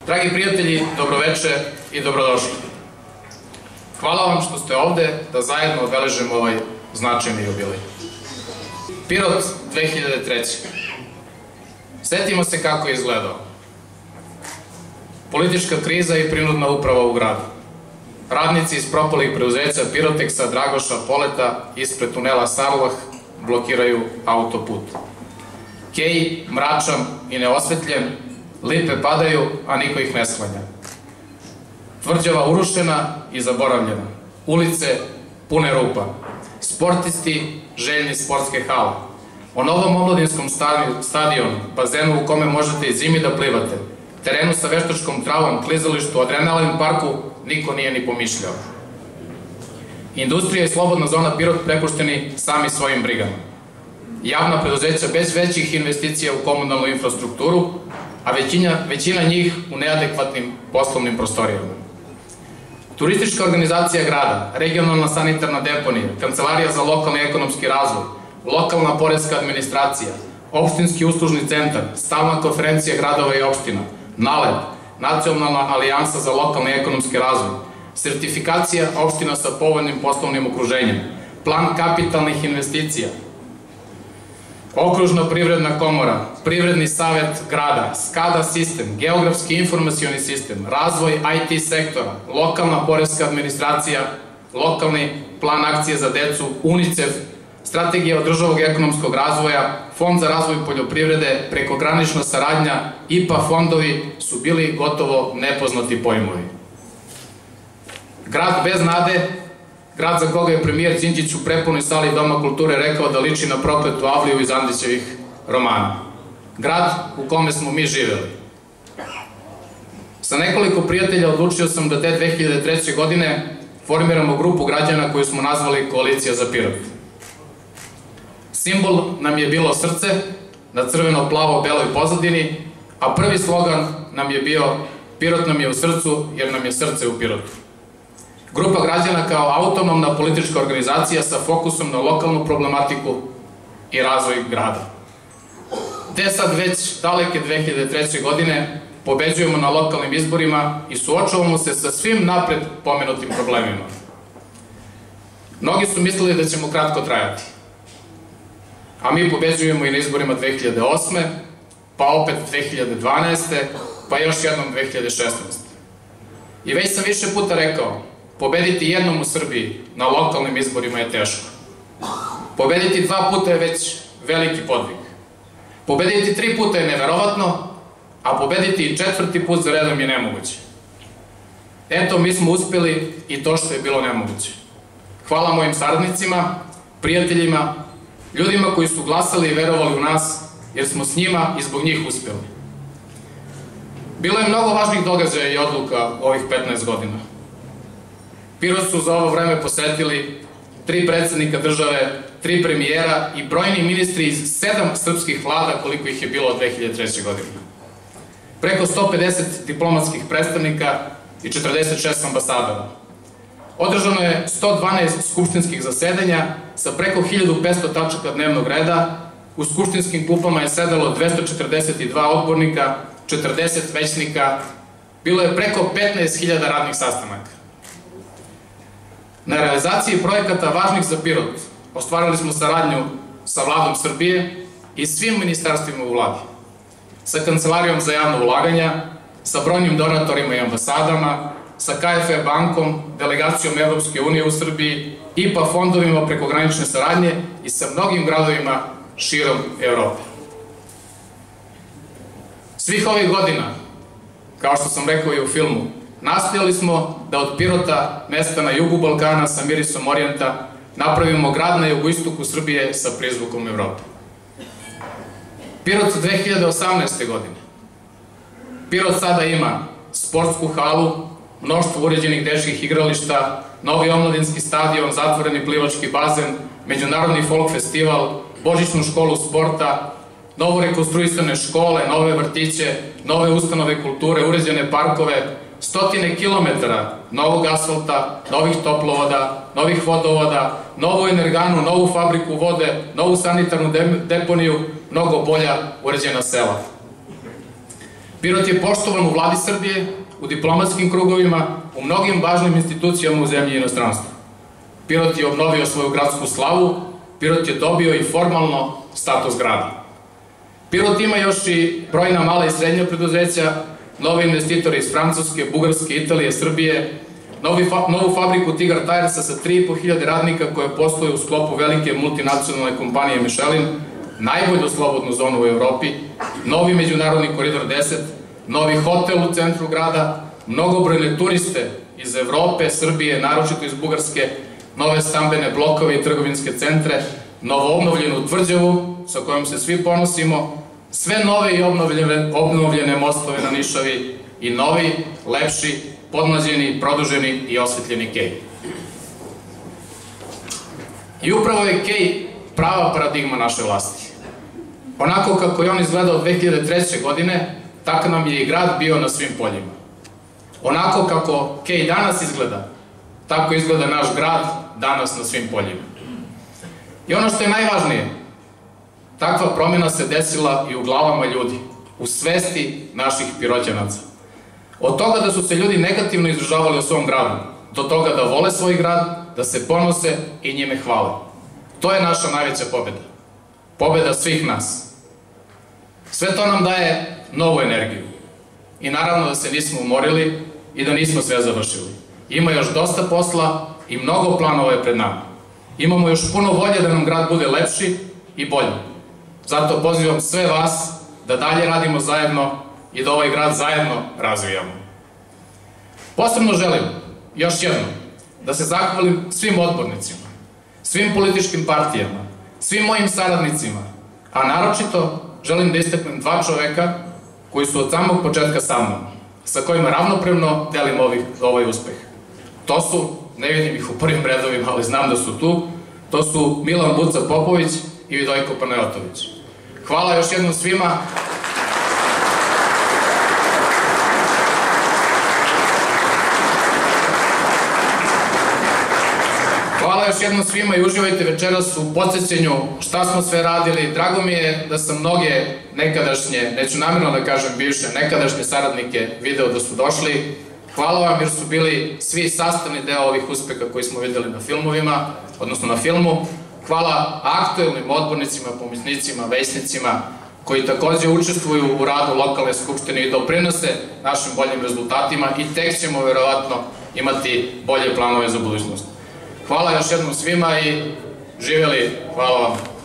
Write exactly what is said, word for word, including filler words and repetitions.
Dragi prijatelji, dobroveče i dobrodošli. Hvala vam što ste ovde da zajedno obeležimo ovaj značajni jubilej. Pirot dve hiljade treće. Setimo se kako je izgledao. Politička kriza i prinudna uprava u gradu. Radnici iz propalih preuzeća Piroteksa, Dragoša, Poleta ispred tunela Sarlah blokiraju autoput. Kej, mračan i neosvetljen, lipe padaju, a niko ih ne sklanja. Tvrđava urušena i zaboravljena. Ulice pune rupa. Sportisti željni sportske hale. O novom omladinskom stadionu, bazenu u kome možete i zimi da plivate, terenu sa veštačkom travom, klizalištu, adrenalin parku, niko nije ni pomišljao. Industrija i slobodna zona Pirot prepušteni sami svojim brigama. Javna preduzeća bez većih investicija u komunalnu infrastrukturu, a većina, većina njih u neadekvatnim poslovnim prostorijama. Turistička organizacija grada, regionalna sanitarna deponija, kancelarija za lokalni ekonomski razvoj, lokalna poreska administracija, opštinski uslužni centar, stalna konferencija gradova i opština, NALED, Nacionalna alijansa za lokalni ekonomski razvoj, sertifikacija opština sa povoljnim poslovnim okruženjem, plan kapitalnih investicija, Okružna privredna komora, Privredni savet grada, SCADA sistem, Geografski informacioni sistem, razvoj I T sektora, lokalna poreska administracija, lokalni plan akcije za decu, UNICEF, strategija održivog ekonomskog razvoja, Fond za razvoj poljoprivrede, prekogranična saradnja, I P A fondovi su bili gotovo nepoznati pojmovi. Grad bez nade, grad za koga je premijer Đinđić u prepunoj sali Doma kulture rekao da liči na prokletu Avliju iz Andrićevih romana. Grad u kome smo mi živeli. Sa nekoliko prijatelja odlučio sam da te dve hiljade treće. godine formiramo grupu građana koju smo nazvali Koalicija za Pirot. Simbol nam je bilo srce na crveno-plavo-beloj pozadini, a prvi slogan nam je bio Pirot nam je u srcu jer nam je srce u Pirotu. Grupa građana kao autonomna politička organizacija sa fokusom na lokalnu problematiku i razvoj grada. Te sad već daleke dve hiljade treće. godine pobeđujemo na lokalnim izborima i suočavamo se sa svim napred pomenutim problemima. Mnogi su mislili da ćemo kratko trajati. A mi pobeđujemo i na izborima dve hiljade osme. pa opet dve hiljade dvanaeste. pa još jednom dve hiljade šesnaeste. I već sam više puta rekao, pobediti jednom u Srbiji na lokalnim izborima je teško. Pobediti dva puta je već veliki podvig. Pobediti tri puta je neverovatno, a pobediti i četvrti put za redom je nemoguće. Eto, mi smo uspeli i to što je bilo nemoguće. Hvala mojim saradnicima, prijateljima, ljudima koji su glasali i verovali u nas, jer smo s njima i zbog njih uspeli. Bilo je mnogo važnih događaja i odluka ovih petnaest godina. Pirot su za ovo vreme posetili tri predsednika države, tri premijera i brojni ministri iz sedam srpskih vlada, koliko ih je bilo od dve hiljade treće. godine. Preko sto pedeset diplomatskih predstavnika i četrdeset šest ambasadora. Održano je sto dvanaest skupštinskih zasedanja sa preko hiljadu petsto tačaka dnevnog reda. U skupštinskim klupama je sedelo dvesta četrdeset dva odbornika, četrdeset većnika, bilo je preko petnaest hiljada radnih sastanaka. Na realizaciji projekata važnih za Pirot ostvarili smo saradnju sa Vladom Srbije i svim ministarstvima u vladi, sa Kancelarijom za javno ulaganja, sa brojnim donatorima i ambasadama, sa K F E bankom, delegacijom Evropske unije u Srbiji, I P A fondovima prekogranične saradnje i sa mnogim gradovima širom Evrope. Svih ovih godina, kao što sam rekao i u filmu, nastojali smo da od Pirota, mesta na jugu Balkana sa mirisom orijenta, napravimo grad na jugoistoku Srbije sa prizvukom Evrope. Pirot dve hiljade osamnaeste. godine. Pirot sada ima sportsku halu, mnoštvo uređenih dečjih igrališta, novi omladinski stadion, zatvoreni plivački bazen, međunarodni folk festival, božićnu školu sporta, novo rekonstruisane škole, nove vrtiće, nove ustanove kulture, uređene parkove, stotine kilometara novog asfalta, novih toplovoda, novih vodovoda, novu energanu, novu fabriku vode, novu sanitarnu deponiju, mnogo bolja uređena sela. Pirot je poštovan u vladi Srbije, u diplomatskim krugovima, u mnogim važnim institucijama u zemlji i inostranstvu. Pirot je obnovio svoju gradsku slavu, Pirot je dobio i formalno status grada. Pirot ima još i brojna mala i srednja preduzeća, nove investitore iz Francuske, Bugarske, Italije, Srbije, novu fabriku Tigar Tiresa sa tri i po hiljade radnika koja posluje u sklopu velike multinacionalne kompanije Michelin, najbolju slobodnu zonu u Evropi, novi međunarodni koridor deset, novi hotel u centru grada, mnogobrojne turiste iz Evrope, Srbije, naročito iz Bugarske, nove stambene blokove i trgovinske centre, novo obnovljenu tvrđavu sa kojom se svi ponosimo, sve nove i obnovljene mostove na Nišavi i novi, lepši, podmlađeni, produženi i osvetljeni Kej. I upravo je Kej prava paradigma naše vlasti. Onako kako je on izgledao dve hiljade treće. godine, tako nam je i grad bio na svim poljima. Onako kako Kej danas izgleda, tako izgleda naš grad danas na svim poljima. I ono što je najvažnije, takva promjena se desila i u glavama ljudi, u svesti naših Piroćanaca. Od toga da su se ljudi negativno izražavali o svom gradu, do toga da vole svoj grad, da se ponose i njime hvale. To je naša najveća pobjeda. Pobjeda svih nas. Sve to nam daje novu energiju. I naravno da se nismo umorili i da nismo sve završili. Ima još dosta posla i mnogo planova je pred nama. Imamo još puno volje da nam grad bude lepši i bolji. Zato pozivam sve vas da dalje radimo zajedno i da ovaj grad zajedno razvijamo. Posebno želim, još jednom, da se zahvalim svim odbornicima, svim političkim partijama, svim mojim saradnicima, a naročito želim da istaknem dva čoveka koji su od samog početka sa mnom, sa kojima ravnopravno delim ovaj uspeh. To su, ne vidim ih u prvim redovima, ali znam da su tu, to su Milan Buca Popović i Vidojko Panajotović. Hvala još jednom svima. Hvala još jednom svima i uživajte večeras u podsjećenju šta smo sve radili. Drago mi je da sam mnoge nekadašnje, neću namjerno da kažem bivše, nekadašnje saradnike video da su došli. Hvala vam jer su bili svi sastavni deo ovih uspeha koji smo videli na filmovima, odnosno na filmu. Hvala aktuelnim odbornicima, pomoćnicima, većnicima koji takođe učestvuju u radu lokalne skupštine i doprinose našim boljim rezultatima i tek ćemo verovatno imati bolje planove za budućnost. Hvala još jednom svima i živjeli, hvala vam.